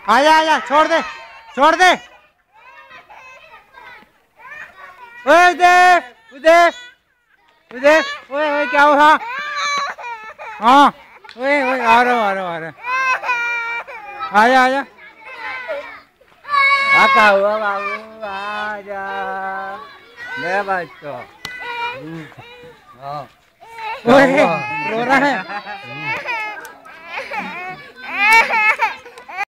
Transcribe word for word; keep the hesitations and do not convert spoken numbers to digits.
आजा आजा, छोड़ दे छोड़ दे। ओए देख उधर उधर, ओए ओए क्या हुआ? हाँ ओए ओए आ रहा हूँ आ रहा हूँ आ रहा हूँ। आजा आजा। क्या हुआ बाबू? आजा मेरा बच्चा। ओए रो रहा है।